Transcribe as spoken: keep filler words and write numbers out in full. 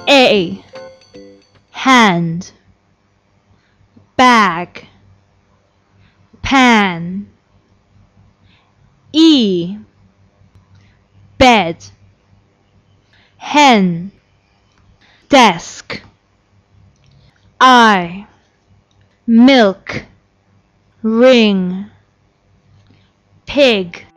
A. Hand. Bag. Pan. E. Bed. Hen. Desk. I. Milk. Ring. Pig.